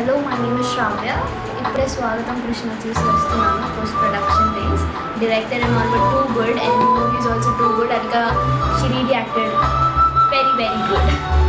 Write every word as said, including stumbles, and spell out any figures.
Hello, my name is Shravya. ఇప్పుడే స్వాగతం కృష్ణ చూసి వస్తున్నాను. Post production things director and all but too good and movie is also too good. Alika, she really acted very very good.